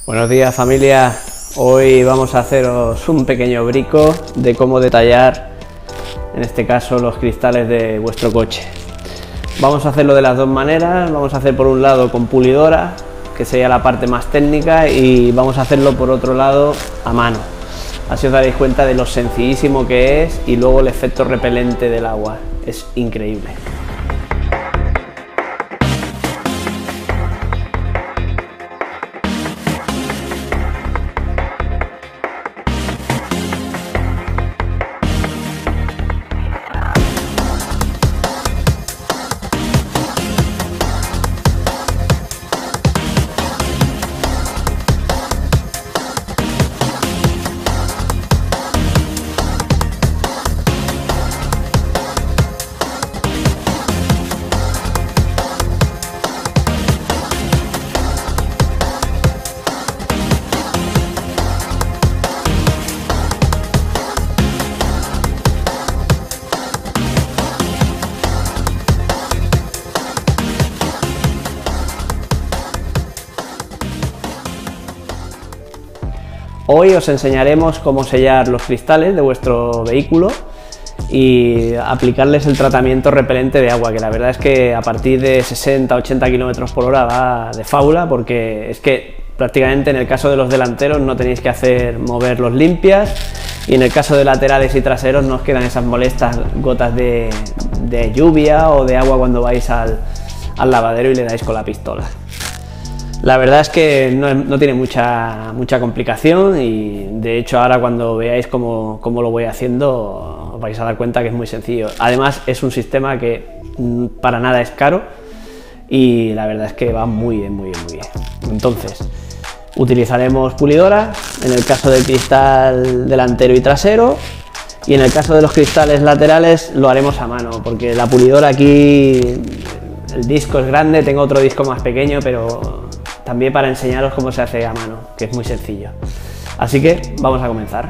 Buenos días, familia. Hoy vamos a haceros un pequeño brico de cómo detallar, en este caso, los cristales de vuestro coche. Vamos a hacerlo de las dos maneras. Vamos a hacer por un lado con pulidora, que sería la parte más técnica, y vamos a hacerlo por otro lado a mano. Así os daréis cuenta de lo sencillísimo que es, y luego el efecto repelente del agua. Es increíble. Hoy os enseñaremos cómo sellar los cristales de vuestro vehículo y aplicarles el tratamiento repelente de agua, que la verdad es que a partir de 60-80 km por hora va de fábula, porque es que prácticamente en el caso de los delanteros no tenéis que hacer mover los limpias, y en el caso de laterales y traseros no os quedan esas molestas gotas de lluvia o de agua cuando vais al lavadero y le dais con la pistola. La verdad es que no tiene mucha complicación, y de hecho ahora cuando veáis cómo lo voy haciendo os vais a dar cuenta que es muy sencillo. Además es un sistema que para nada es caro y la verdad es que va muy bien. Entonces utilizaremos pulidora en el caso del cristal delantero y trasero, y en el caso de los cristales laterales lo haremos a mano, porque la pulidora aquí, el disco es grande, tengo otro disco más pequeño, pero también para enseñaros cómo se hace a mano, que es muy sencillo. Así que vamos a comenzar.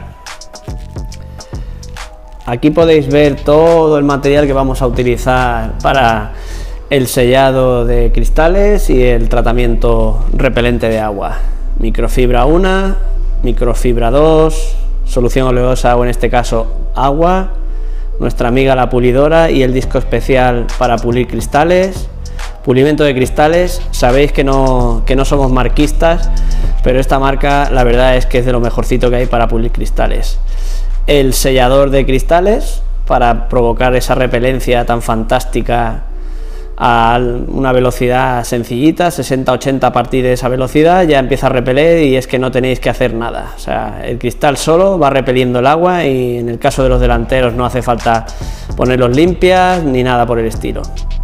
Aquí podéis ver todo el material que vamos a utilizar para el sellado de cristales y el tratamiento repelente de agua. Microfibra 1, microfibra 2, solución oleosa o en este caso agua, nuestra amiga la pulidora y el disco especial para pulir cristales. Pulimento de cristales, sabéis que no somos marquistas, pero esta marca la verdad es que es de lo mejorcito que hay para pulir cristales. El sellador de cristales para provocar esa repelencia tan fantástica a una velocidad sencillita, 60-80. A partir de esa velocidad ya empieza a repeler y es que no tenéis que hacer nada. O sea, el cristal solo va repeliendo el agua, y en el caso de los delanteros no hace falta ponerlos limpias ni nada por el estilo.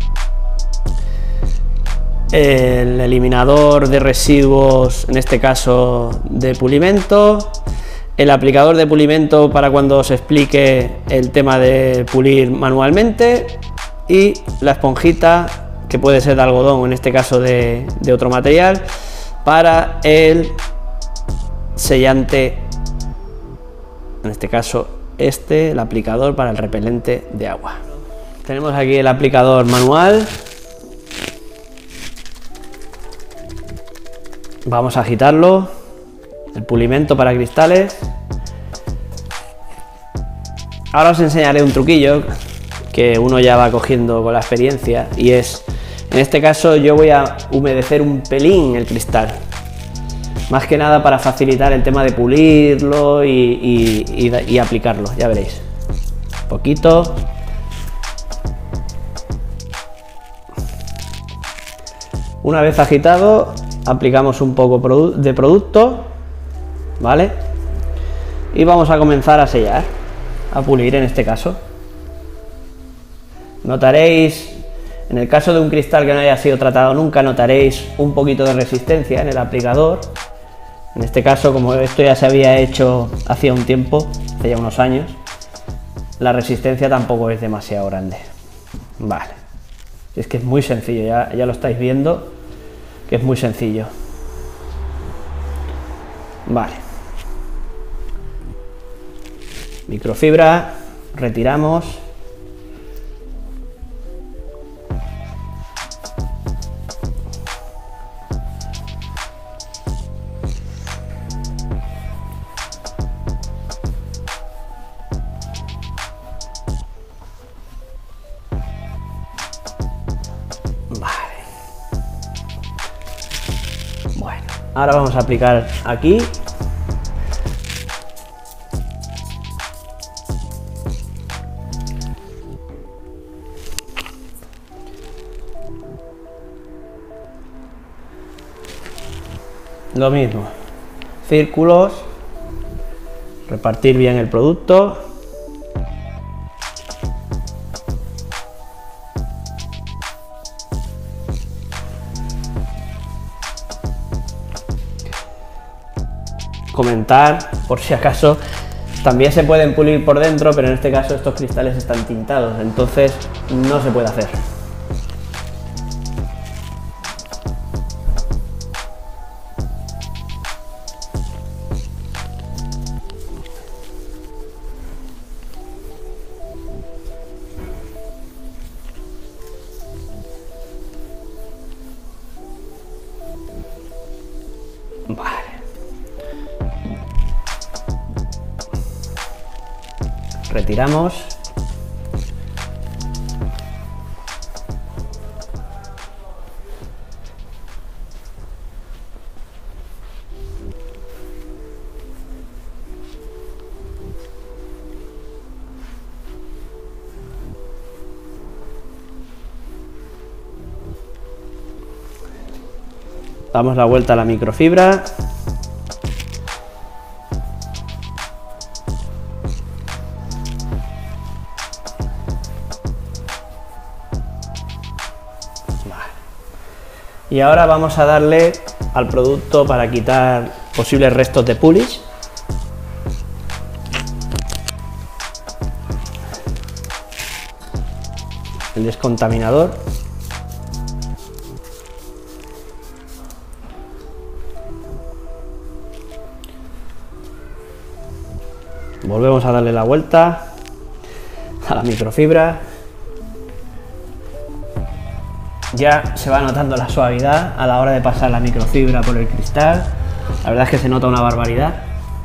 El eliminador de residuos, en este caso de pulimento, el aplicador de pulimento para cuando os explique el tema de pulir manualmente, y la esponjita, que puede ser de algodón o en este caso de otro material, para el sellante, en este caso el aplicador para el repelente de agua. Tenemos aquí el aplicador manual. Vamos a agitarlo, el pulimento para cristales. Ahora os enseñaré un truquillo que uno ya va cogiendo con la experiencia, y es, en este caso yo voy a humedecer un pelín el cristal, más que nada para facilitar el tema de pulirlo y aplicarlo, ya veréis. Un poquito. Una vez agitado, aplicamos un poco de producto, ¿vale? Y vamos a comenzar a sellar, a pulir en este caso. Notaréis, en el caso de un cristal que no haya sido tratado nunca, notaréis un poquito de resistencia en el aplicador. En este caso, como esto ya se había hecho hacía un tiempo, hace ya unos años, la resistencia tampoco es demasiado grande. Vale, es que es muy sencillo, ya lo estáis viendo, que es muy sencillo. Vale, microfibra, retiramos. Ahora vamos a aplicar aquí. Lo mismo, círculos, repartir bien el producto. Comentar, por si acaso, también se pueden pulir por dentro, pero en este caso estos cristales están tintados, entonces no se puede hacer. Vale. Retiramos. Damos la vuelta a la microfibra. Y ahora vamos a darle al producto para quitar posibles restos de polish. El descontaminador. Volvemos a darle la vuelta a la microfibra. Ya se va notando la suavidad a la hora de pasar la microfibra por el cristal. La verdad es que se nota una barbaridad.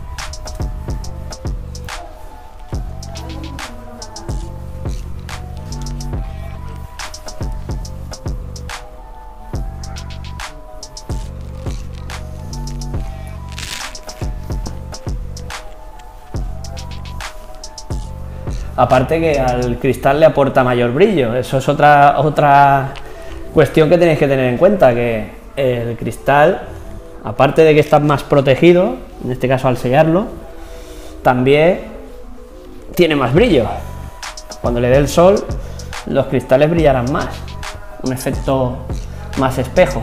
Aparte que al cristal le aporta mayor brillo, eso es otra cuestión que tenéis que tener en cuenta, que el cristal, aparte de que está más protegido, en este caso al sellarlo, también tiene más brillo. Cuando le dé el sol, los cristales brillarán más, un efecto más espejo.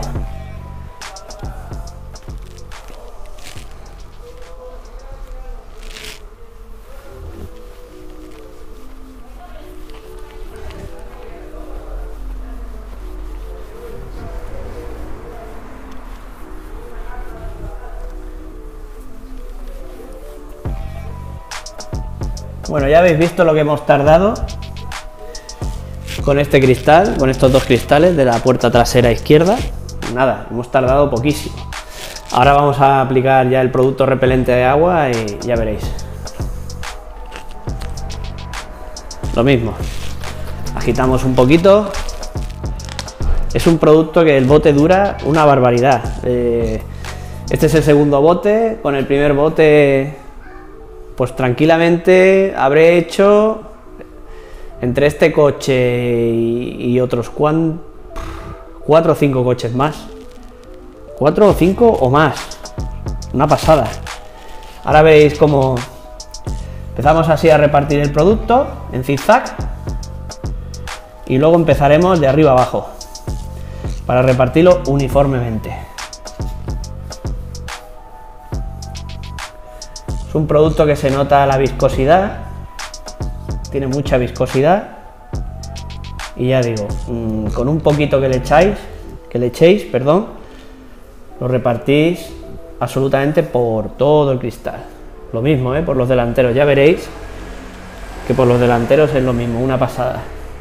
Bueno, ya habéis visto lo que hemos tardado con este cristal, con estos dos cristales de la puerta trasera izquierda. Nada, hemos tardado poquísimo. Ahora vamos a aplicar ya el producto repelente de agua y ya veréis. Lo mismo, agitamos un poquito. Es un producto que el bote dura una barbaridad. Este es el segundo bote. Con el primer bote, pues tranquilamente habré hecho entre este coche y otros 4 o 5 coches más. 4 o 5 o más. Una pasada. Ahora veréis cómo empezamos así a repartir el producto en zigzag y luego empezaremos de arriba abajo para repartirlo uniformemente. Es un producto que se nota la viscosidad, tiene mucha viscosidad y ya digo, con un poquito que le echéis, perdón, lo repartís absolutamente por todo el cristal. Lo mismo, por los delanteros, ya veréis que por los delanteros es lo mismo, una pasada.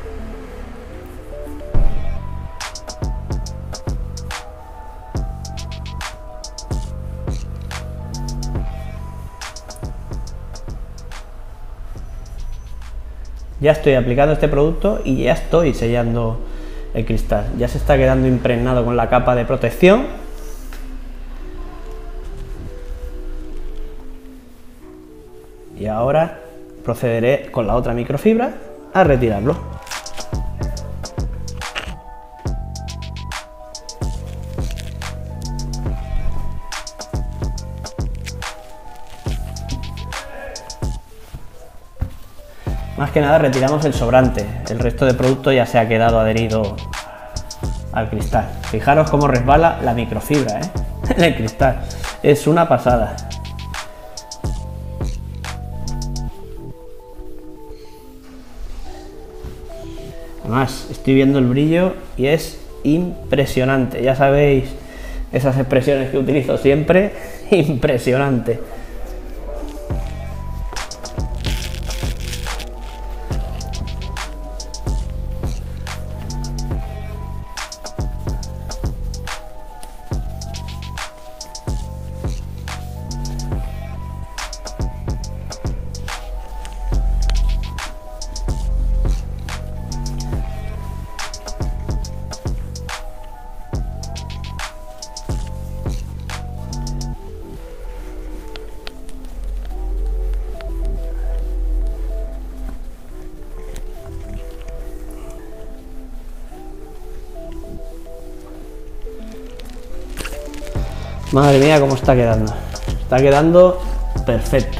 Ya estoy aplicando este producto y ya estoy sellando el cristal. Ya se está quedando impregnado con la capa de protección. Y ahora procederé con la otra microfibra a retirarlo. Más que nada retiramos el sobrante, el resto de producto ya se ha quedado adherido al cristal. Fijaros cómo resbala la microfibra, en el cristal, es una pasada. Además, estoy viendo el brillo y es impresionante, ya sabéis esas expresiones que utilizo siempre, impresionante. Madre mía, cómo está quedando. Está quedando perfecto.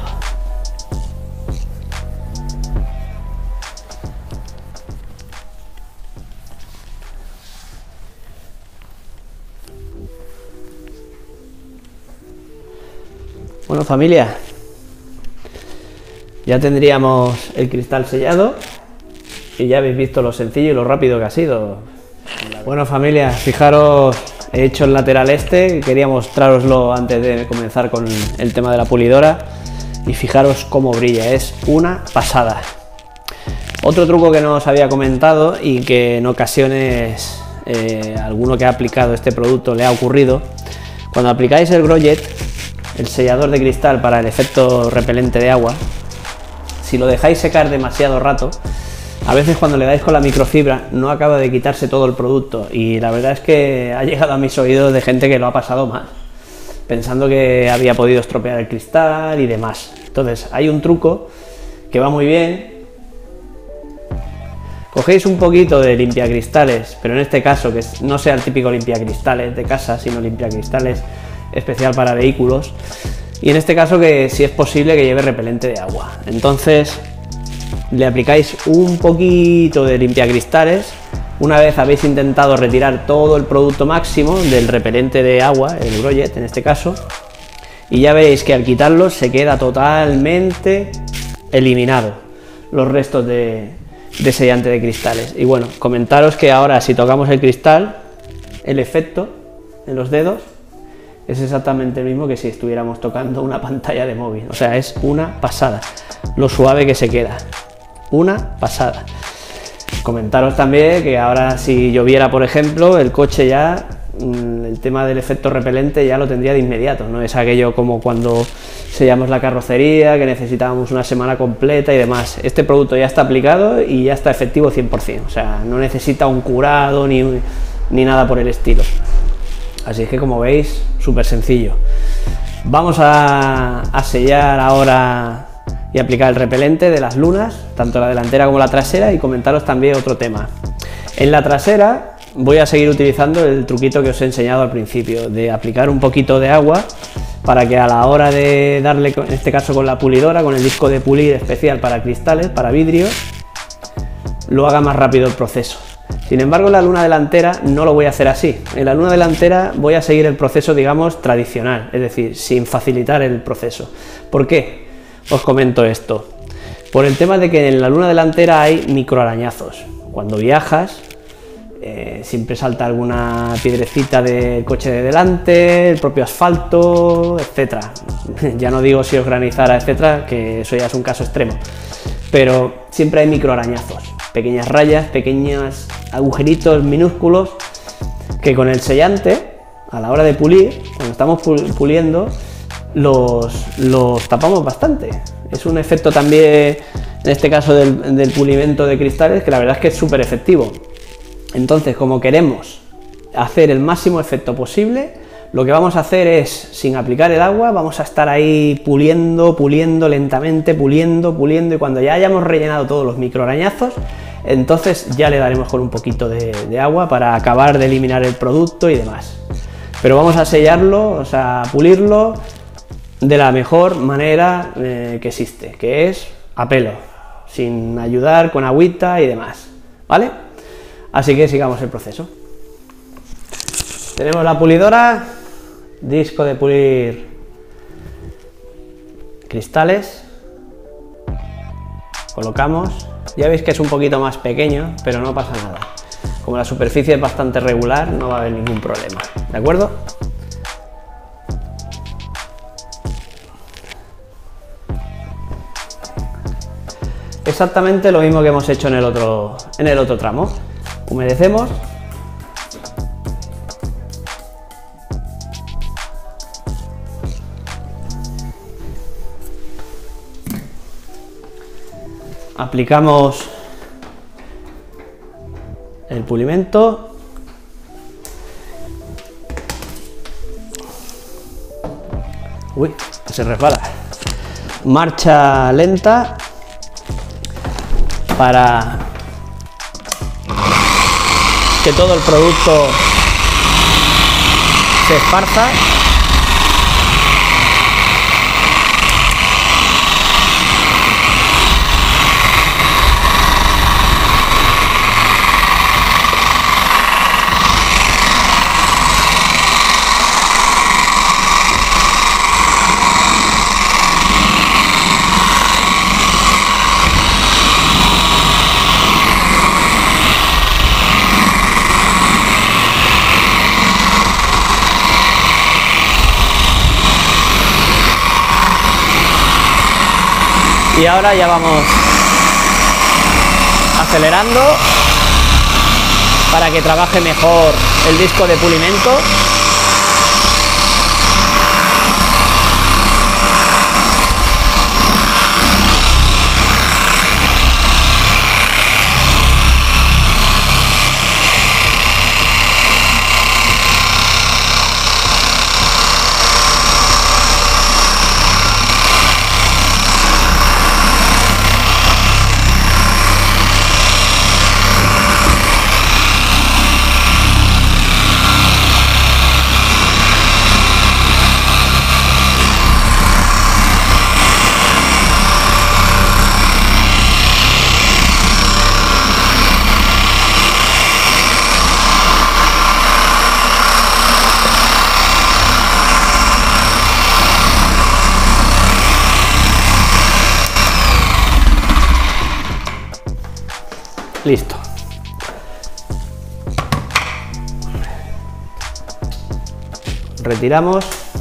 Bueno, familia, ya tendríamos el cristal sellado y ya habéis visto lo sencillo y lo rápido que ha sido. Bueno, familia, fijaros, he hecho el lateral este, quería mostraroslo antes de comenzar con el tema de la pulidora y fijaros cómo brilla, es una pasada. Otro truco que no os había comentado y que en ocasiones alguno que ha aplicado este producto le ha ocurrido, cuando aplicáis el Growjet, el sellador de cristal para el efecto repelente de agua, si lo dejáis secar demasiado rato, a veces cuando le dais con la microfibra no acaba de quitarse todo el producto y la verdad es que ha llegado a mis oídos de gente que lo ha pasado mal, pensando que había podido estropear el cristal y demás. Entonces hay un truco que va muy bien. Cogéis un poquito de limpiacristales, pero en este caso que no sea el típico limpiacristales de casa, sino limpiacristales especial para vehículos, y en este caso que si es posible que lleve repelente de agua. Entonces le aplicáis un poquito de limpiacristales una vez habéis intentado retirar todo el producto máximo del repelente de agua, el Growjet en este caso, y ya veréis que al quitarlo se queda totalmente eliminado los restos de sellante de cristales. Y bueno, comentaros que ahora si tocamos el cristal, el efecto en los dedos es exactamente el mismo que si estuviéramos tocando una pantalla de móvil. O sea, es una pasada lo suave que se queda, una pasada. Comentaros también que ahora si lloviera, por ejemplo, el coche ya, el tema del efecto repelente ya lo tendría de inmediato, no es aquello como cuando sellamos la carrocería, que necesitábamos una semana completa y demás. Este producto ya está aplicado y ya está efectivo 100%, o sea, no necesita un curado ni nada por el estilo. Así es que, como veis, súper sencillo. Vamos a sellar ahora y aplicar el repelente de las lunas, tanto la delantera como la trasera, y comentaros también otro tema. En la trasera voy a seguir utilizando el truquito que os he enseñado al principio, de aplicar un poquito de agua para que a la hora de darle, en este caso con la pulidora, con el disco de pulir especial para cristales, para vidrio, lo haga más rápido el proceso. Sin embargo, en la luna delantera no lo voy a hacer así. En la luna delantera voy a seguir el proceso, digamos, tradicional, es decir, sin facilitar el proceso. ¿Por qué? Os comento esto. Por el tema de que en la luna delantera hay microarañazos. Cuando viajas, siempre salta alguna piedrecita del coche de delante, el propio asfalto, etcétera. Ya no digo si os granizara, etcétera, que eso ya es un caso extremo. Pero siempre hay microarañazos, pequeñas rayas, pequeños agujeritos minúsculos que con el sellante, a la hora de pulir, cuando estamos puliendo, los tapamos bastante. Es un efecto también, en este caso del pulimento de cristales, que la verdad es que es súper efectivo. Entonces, como queremos hacer el máximo efecto posible, lo que vamos a hacer es, sin aplicar el agua, vamos a estar ahí puliendo, puliendo lentamente, puliendo, puliendo, y cuando ya hayamos rellenado todos los microarañazos, entonces ya le daremos con un poquito de agua para acabar de eliminar el producto y demás. Pero vamos a sellarlo, o sea, a pulirlo de la mejor manera que existe, que es a pelo, sin ayudar con agüita y demás, ¿vale? Así que sigamos el proceso. Tenemos la pulidora, disco de pulir cristales, colocamos, ya veis que es un poquito más pequeño, pero no pasa nada. Como la superficie es bastante regular, no va a haber ningún problema, ¿de acuerdo? Exactamente lo mismo que hemos hecho en el otro tramo. Humedecemos. Aplicamos el pulimento. Uy, que se resbala. Marcha lenta para que todo el producto se esparza. Y ahora ya vamos acelerando para que trabaje mejor el disco de pulimento. Listo. Retiramos.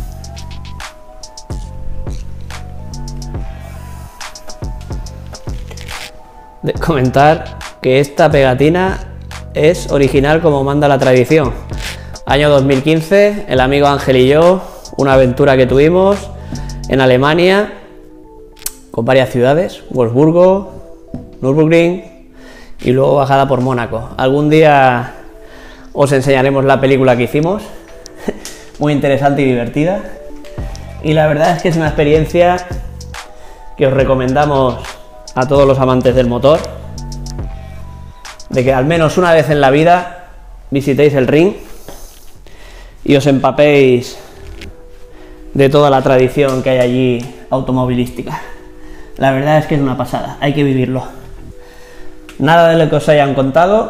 De comentar que esta pegatina es original como manda la tradición. Año 2015, el amigo Ángel y yo, una aventura que tuvimos en Alemania con varias ciudades, Wolfsburgo, Nürburgring y luego bajada por Mónaco. Algún día os enseñaremos la película que hicimos, muy interesante y divertida, y la verdad es que es una experiencia que os recomendamos a todos los amantes del motor, de que al menos una vez en la vida visitéis el ring y os empapéis de toda la tradición que hay allí automovilística. La verdad es que es una pasada, hay que vivirlo. Nada de lo que os hayan contado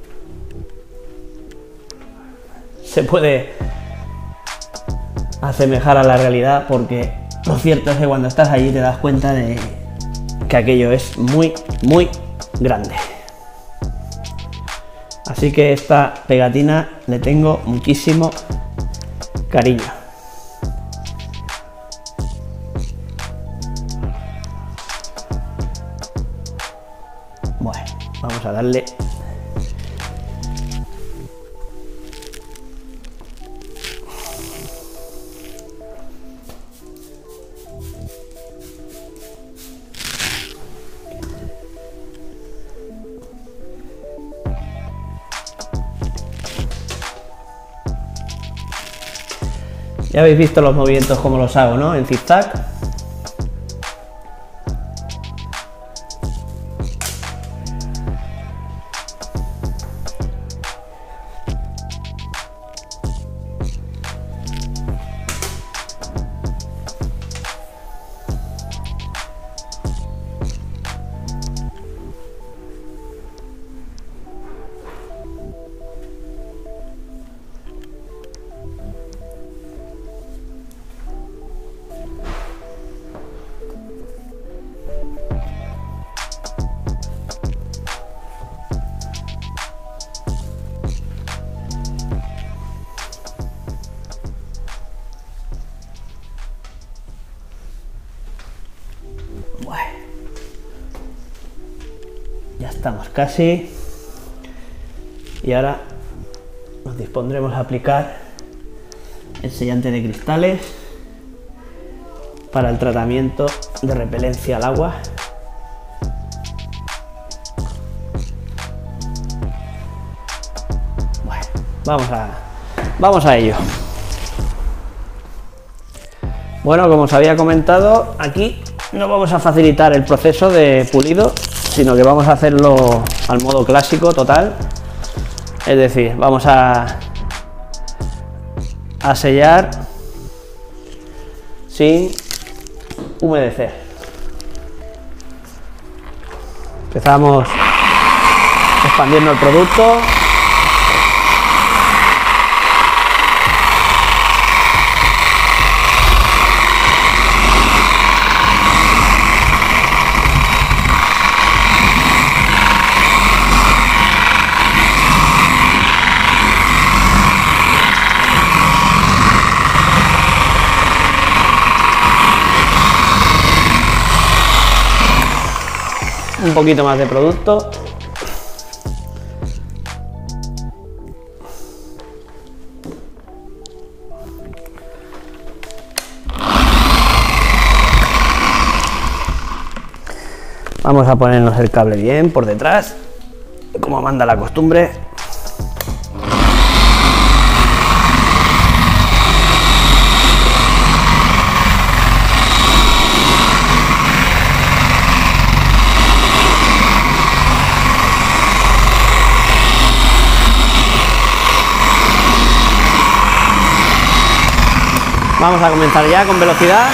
se puede asemejar a la realidad, porque lo cierto es que cuando estás allí te das cuenta de que aquello es muy, muy grande. Así que esta pegatina le tengo muchísimo cariño. Bueno, vamos a darle. Ya habéis visto los movimientos como los hago, ¿no? En zigzag. Ya estamos casi. Y ahora nos dispondremos a aplicar el sellante de cristales para el tratamiento de repelencia al agua. Bueno, vamos a ello. Bueno, como os había comentado, aquí no vamos a facilitar el proceso de pulido, sino que vamos a hacerlo al modo clásico total. Es decir, vamos a sellar sin humedecer. Empezamos expandiendo el producto. Un poquito más de producto. Vamos a ponernos el cable bien por detrás, como manda la costumbre. Vamos a comenzar ya con velocidad.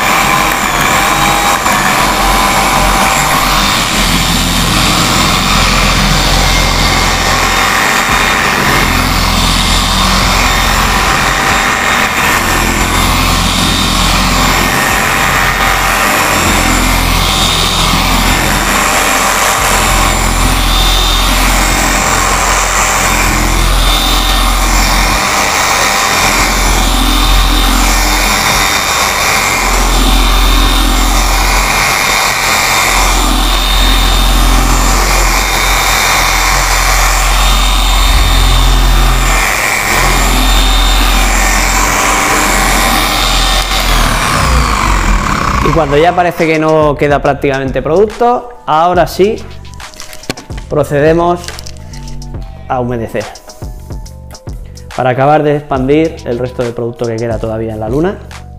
Y cuando ya parece que no queda prácticamente producto, ahora sí procedemos a humedecer para acabar de expandir el resto del producto que queda todavía en la luna.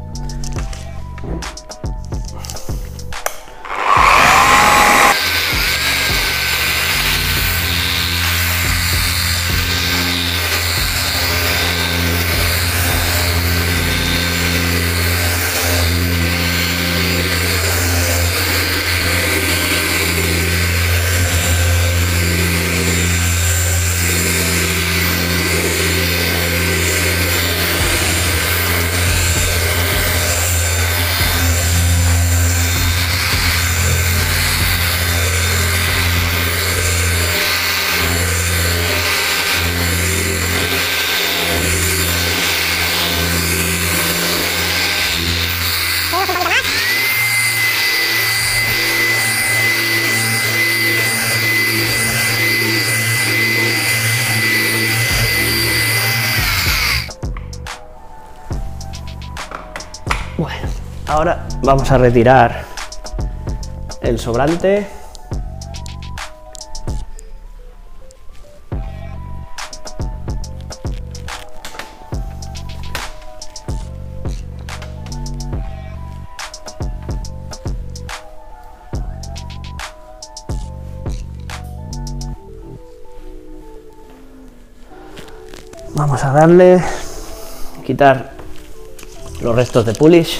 Bueno, ahora vamos a retirar el sobrante. Vamos a darle, quitar los restos de polish.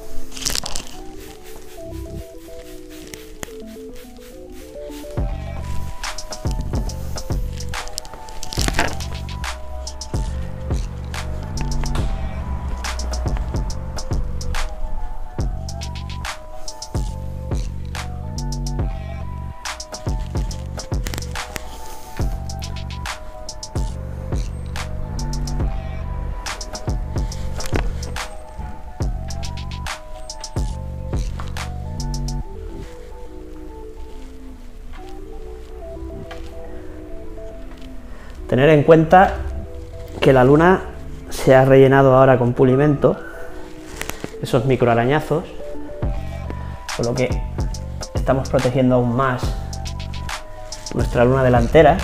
Tener en cuenta que la luna se ha rellenado ahora con pulimento, esos microarañazos, con lo que estamos protegiendo aún más nuestra luna delantera.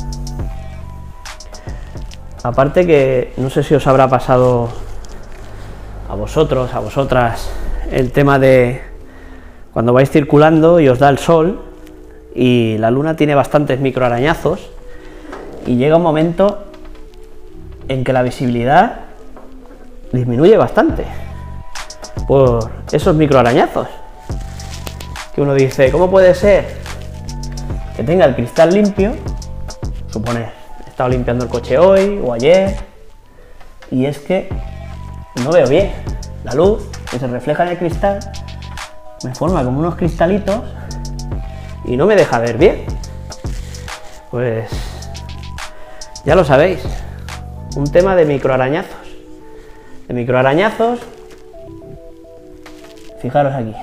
Aparte que no sé si os habrá pasado a vosotros, a vosotras, el tema de cuando vais circulando y os da el sol y la luna tiene bastantes microarañazos y llega un momento en que la visibilidad disminuye bastante por esos microarañazos, que uno dice, ¿cómo puede ser que tenga el cristal limpio? Suponer, he estado limpiando el coche hoy o ayer y es que no veo bien, la luz que se refleja en el cristal me forma como unos cristalitos y no me deja ver bien. Pues ya lo sabéis, un tema de microarañazos. Fijaros aquí.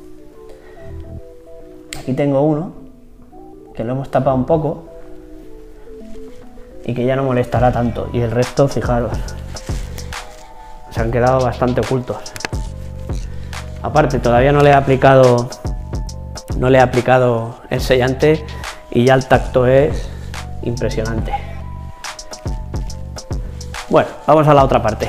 Aquí tengo uno que lo hemos tapado un poco y que ya no molestará tanto. Y el resto, fijaros, se han quedado bastante ocultos. Aparte, todavía no le he aplicado el sellante y ya el tacto es impresionante. Bueno, vamos a la otra parte.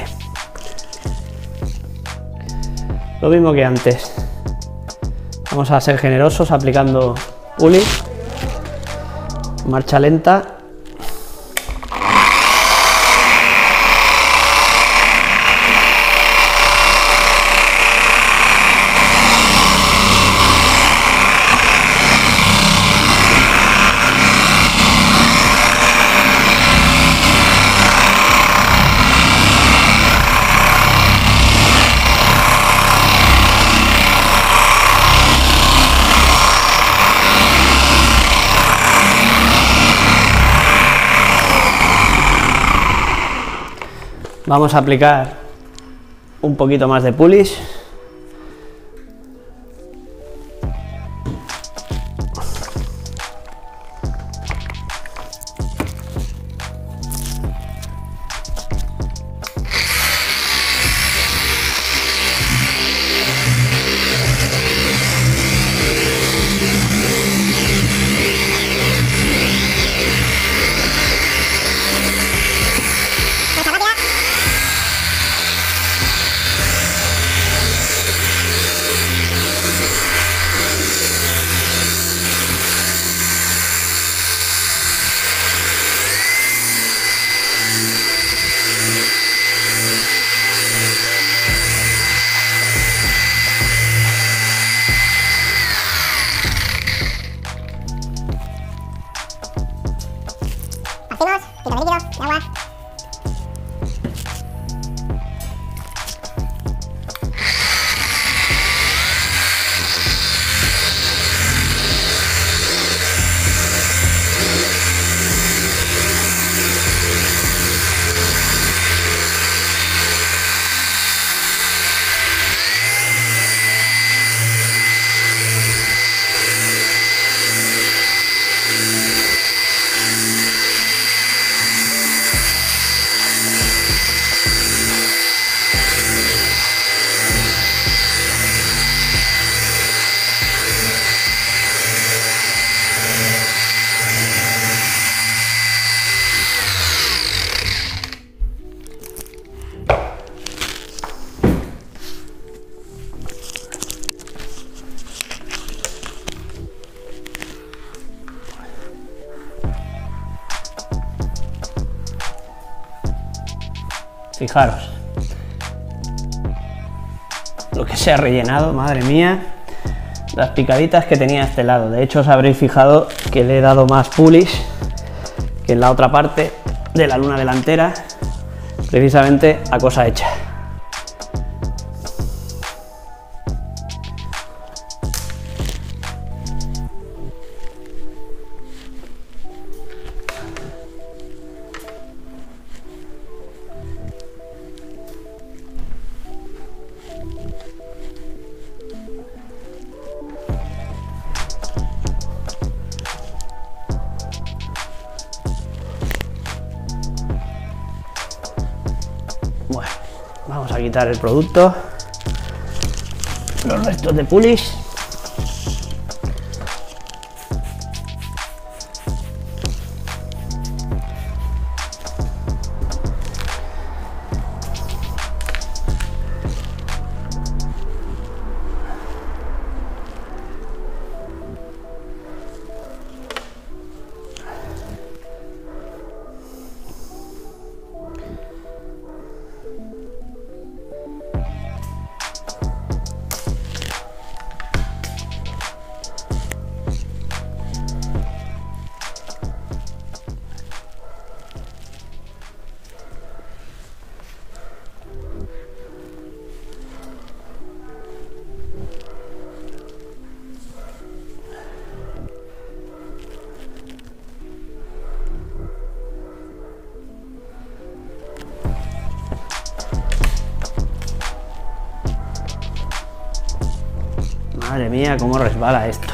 Lo mismo que antes. Vamos a ser generosos aplicando polish. Marcha lenta. Vamos a aplicar un poquito más de polish. Fijaros lo que se ha rellenado, madre mía, las picaditas que tenía a este lado. De hecho, os habréis fijado que le he dado más polish que en la otra parte de la luna delantera, precisamente a cosa hecha. Bueno, vamos a quitar el producto, los restos de polish. Madre mía, cómo resbala esto.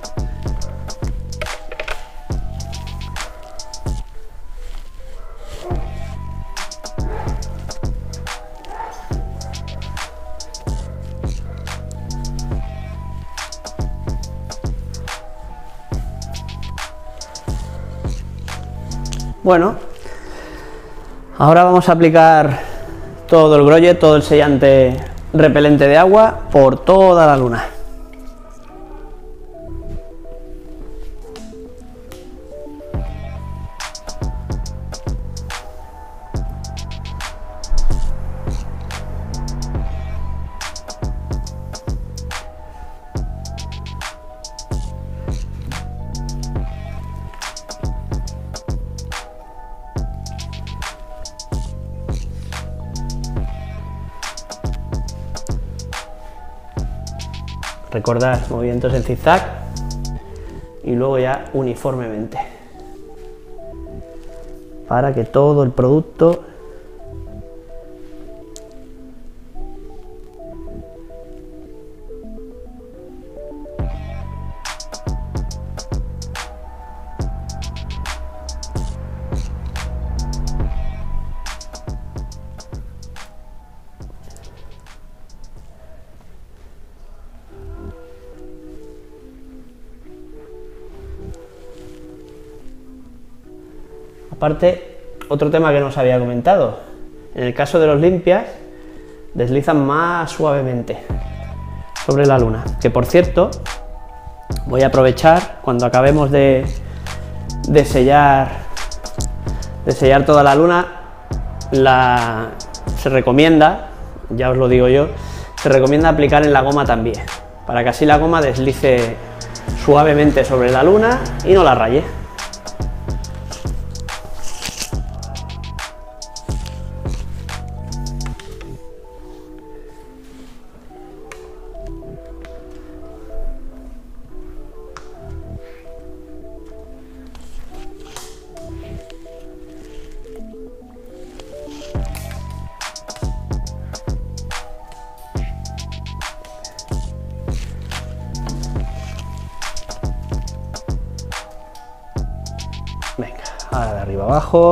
Bueno, ahora vamos a aplicar todo el brolle, todo el sellante repelente de agua por toda la luna. Recordad movimientos en zigzag y luego ya uniformemente para que todo el producto Aparte, otro tema que no os había comentado, en el caso de los limpias, deslizan más suavemente sobre la luna, que por cierto, voy a aprovechar cuando acabemos de sellar toda la luna, se recomienda, ya os lo digo yo, se recomienda aplicar en la goma también, para que así la goma deslice suavemente sobre la luna y no la raye. Venga, ahora de arriba abajo.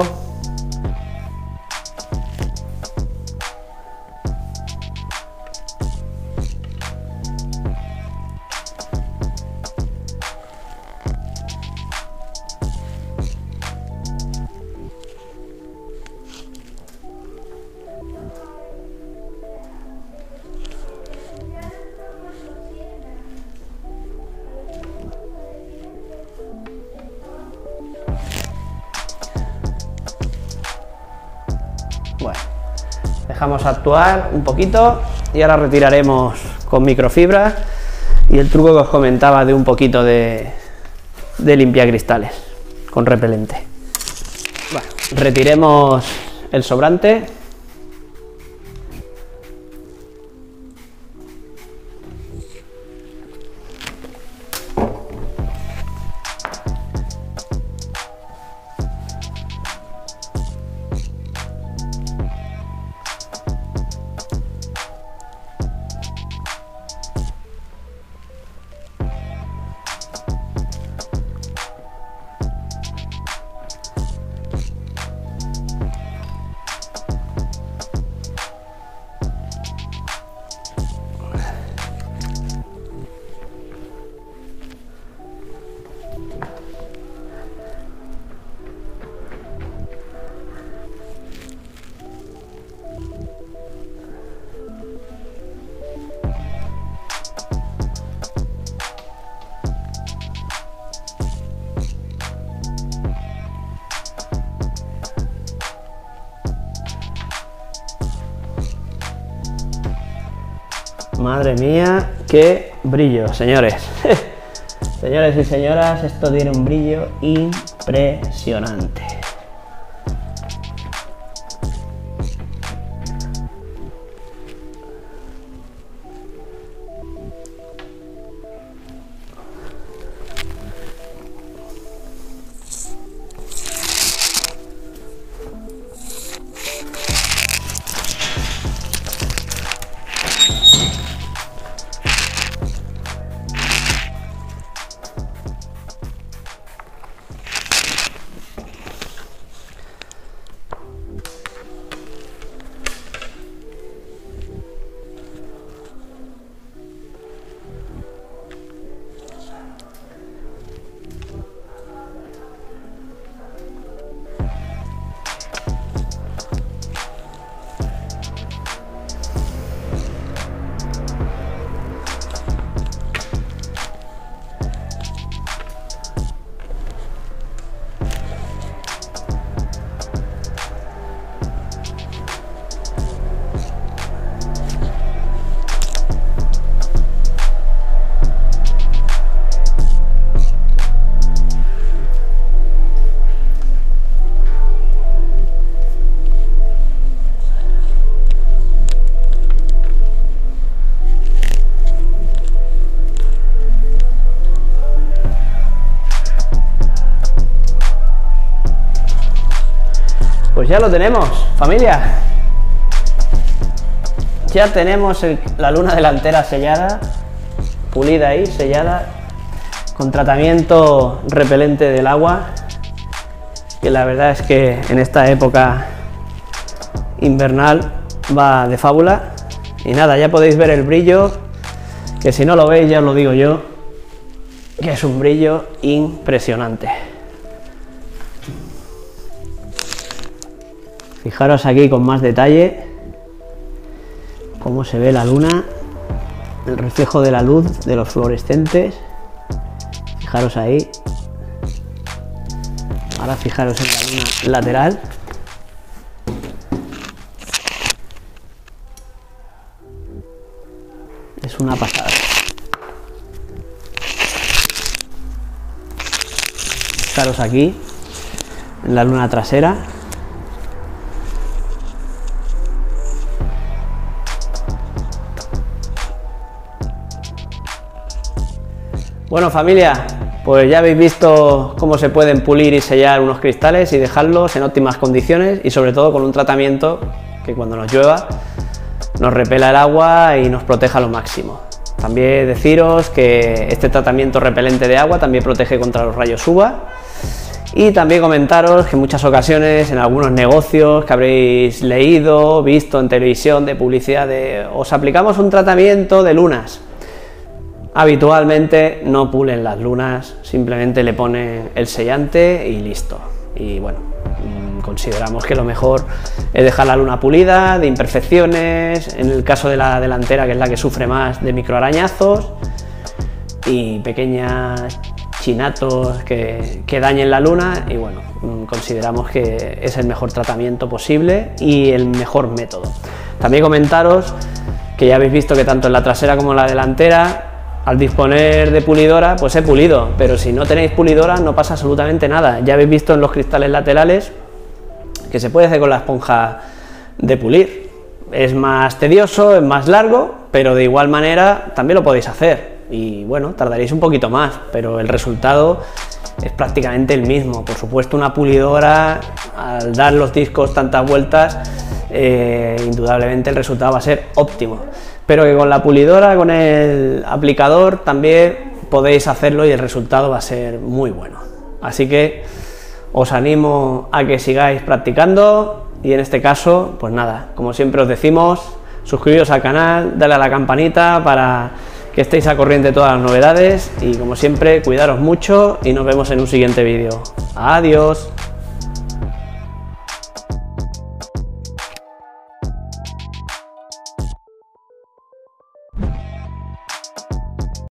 Dejamos actuar un poquito y ahora retiraremos con microfibra y el truco que os comentaba de un poquito de limpiacristales con repelente. Bueno, retiremos el sobrante. Madre mía, qué brillo, señores. Señores y señoras, esto tiene un brillo impresionante. Pues ya lo tenemos, familia. Ya tenemos la luna delantera sellada, pulida ahí, sellada, con tratamiento repelente del agua, que la verdad es que en esta época invernal va de fábula. Y nada, ya podéis ver el brillo, que si no lo veis ya os lo digo yo, que es un brillo impresionante. Fijaros aquí con más detalle cómo se ve la luna, el reflejo de la luz de los fluorescentes. Fijaros ahí. Ahora fijaros en la luna lateral. Es una pasada. Fijaros aquí en la luna trasera. Bueno, familia, pues ya habéis visto cómo se pueden pulir y sellar unos cristales y dejarlos en óptimas condiciones y sobre todo con un tratamiento que cuando nos llueva nos repela el agua y nos proteja lo máximo. También deciros que este tratamiento repelente de agua también protege contra los rayos UVA y también comentaros que en muchas ocasiones en algunos negocios que habréis leído, visto en televisión de publicidad de os aplicamos un tratamiento de lunas. Habitualmente no pulen las lunas, simplemente le ponen el sellante y listo. Y bueno, consideramos que lo mejor es dejar la luna pulida, de imperfecciones, en el caso de la delantera, que es la que sufre más de microarañazos y pequeñas chinatos que dañen la luna, y bueno, consideramos que es el mejor tratamiento posible y el mejor método. También comentaros que ya habéis visto que tanto en la trasera como en la delantera, al disponer de pulidora, pues he pulido, pero si no tenéis pulidora no pasa absolutamente nada. Ya habéis visto en los cristales laterales que se puede hacer con la esponja de pulir. Es más tedioso, es más largo, pero de igual manera también lo podéis hacer. Y bueno, tardaréis un poquito más, pero el resultado es prácticamente el mismo. Por supuesto, una pulidora, al dar los discos tantas vueltas, indudablemente el resultado va a ser óptimo. Pero que con la pulidora, con el aplicador, también podéis hacerlo y el resultado va a ser muy bueno. Así que os animo a que sigáis practicando y en este caso, pues nada, como siempre os decimos, suscribiros al canal, dale a la campanita para que estéis a corriente de todas las novedades y como siempre, cuidaros mucho y nos vemos en un siguiente vídeo. Adiós.